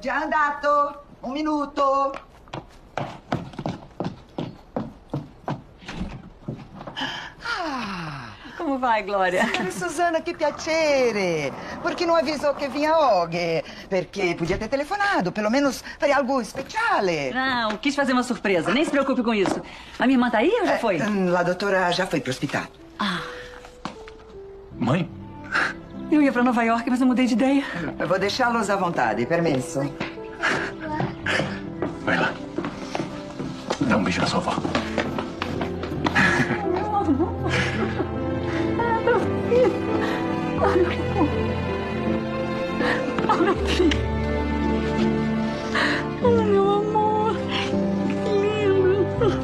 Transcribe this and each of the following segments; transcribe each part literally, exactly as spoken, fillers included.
Già andato. Um minuto. Ah, como vai, Glória? Signora Susana, che piacere! Perché non avvisò che vinha oggi? Perché podia ter telefonado, pelo menos faria algo speciale. Não, quis fazer uma surpresa. Nem se preocupe com isso. A minha irmã tá aí ou já foi? Eh, a doutora já foi pro hospital. Ah. Mãe? Eu ia pra Nova York, mas eu mudei de ideia. Eu vou deixá-los à vontade, permisso. Vai lá. Dá um beijo na sua avó. Oh, meu filho. Oh, meu amor. Que lindo.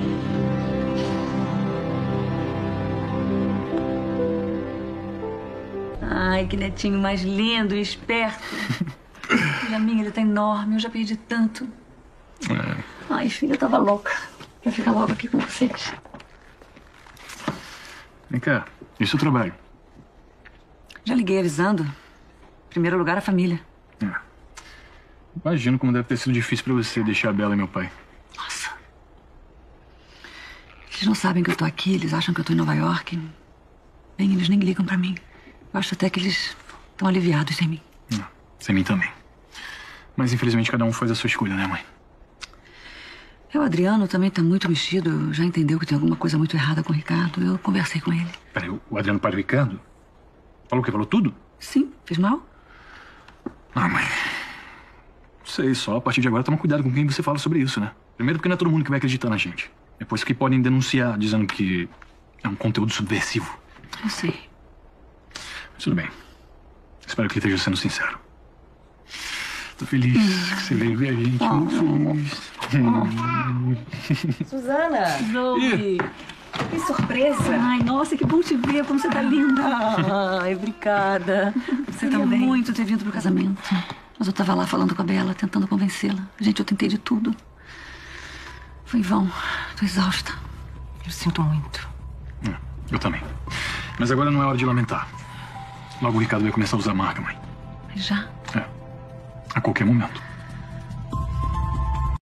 Ai, que netinho mais lindo e esperto. Jaminha, ele tá enorme. Eu já perdi tanto. É. Ai, filha, eu tava louca pra ficar logo aqui com vocês. Vem cá. E o seu trabalho? Já liguei avisando. Em primeiro lugar, a família. É. Imagino como deve ter sido difícil pra você deixar a Bela e meu pai. Nossa. Eles não sabem que eu tô aqui, eles acham que eu tô em Nova York. Bem, eles nem ligam pra mim. Eu acho até que eles estão aliviados sem mim. Não, sem mim também. Mas infelizmente cada um faz a sua escolha, né, mãe? É, o Adriano também tá muito mexido. Já entendeu que tem alguma coisa muito errada com o Ricardo. Eu conversei com ele. Peraí, o Adriano pai do Ricardo? Falou o quê? Falou tudo? Sim, fez mal? Ah, mãe. Não sei, só a partir de agora toma cuidado com quem você fala sobre isso, né? Primeiro porque não é todo mundo que vai acreditar na gente. Depois que podem denunciar, dizendo que é um conteúdo subversivo. Eu sei. Mas tudo bem. Espero que ele esteja sendo sincero. Tô feliz hum. que você veio ver a gente. Oh. Muito feliz. Oh. Susana! Zoe! Que surpresa! Ai, nossa, que bom te ver. Como você tá linda. Ai, obrigada. Você eu também. Queria muito ter vindo pro casamento. Mas eu tava lá falando com a Bela, tentando convencê-la. Gente, eu tentei de tudo. Foi em vão. Tô exausta. Eu sinto muito. É, eu também. Mas agora não é hora de lamentar. Logo o Ricardo vai começar a usar marca, mãe. Já? É. A qualquer momento.